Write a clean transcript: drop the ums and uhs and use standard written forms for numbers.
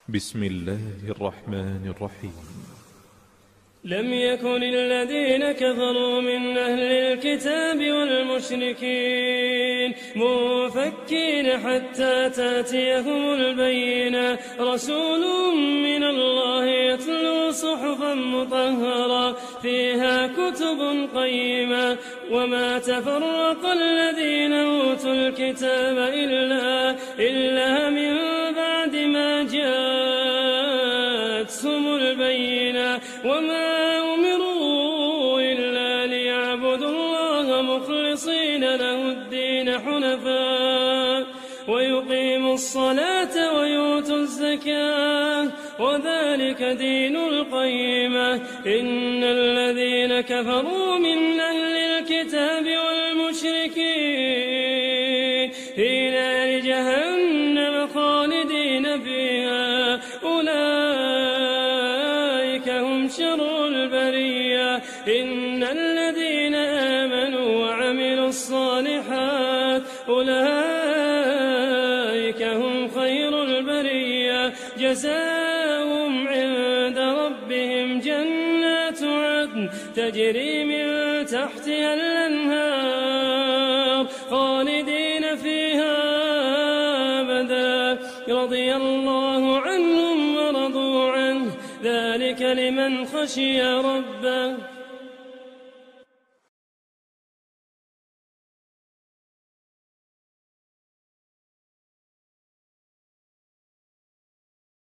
بسم الله الرحمن الرحيم. لم يكن الذين كفروا من أهل الكتاب والمشركين منفكين حتى تأتيهم البينة، رسول من الله يتلو صحفا مطهرة فيها كتب قيمة، وما تفرق الذين أوتوا الكتاب إلا من بعد ما جاءتهم البينة، وما أمروا إلا ليعبدوا الله مخلصين له الدين حنفاء ويقيموا الصلاة ويؤتوا الزكاة وذلك دين القيمة. إن الذين كفروا من أهل الكتاب والمشركين في نار جهنم خالدين فيها أولئك هم شر البرية. إن الذين آمنوا وعملوا الصالحات أولئك هم خير البرية، جزاؤهم عند ربهم جنات عدن تجري من تحتها الأنهار خالدين فيها أبدا، رضي الله عنهم ورضوا عنه، ذلك لمن خشي ربه.